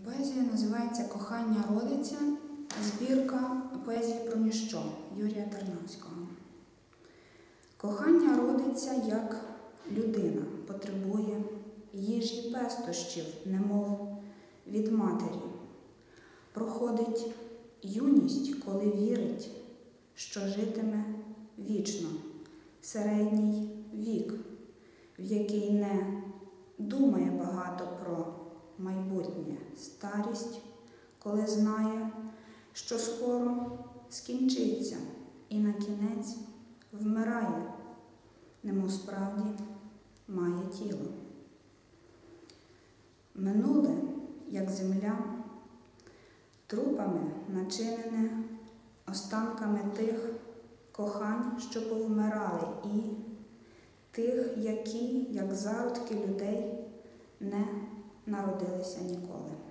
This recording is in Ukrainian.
Поезія називається «Кохання родиться», збірка поезії про ніщо Юрія Тарнавського. Кохання родиться, як людина потребує їжі пестощів, немов від матері. Проходить юність, коли вірить, що житиме вічно, середній вік, в який не думає багато про майбутнє, старість, коли знає, що скоро скінчиться і на кінець вмирає, немов справді має тіло. Минуле, як земля, трупами начинене останками тих кохань, що повмирали, і тих, які, як зародки людей, не народилися ніколи.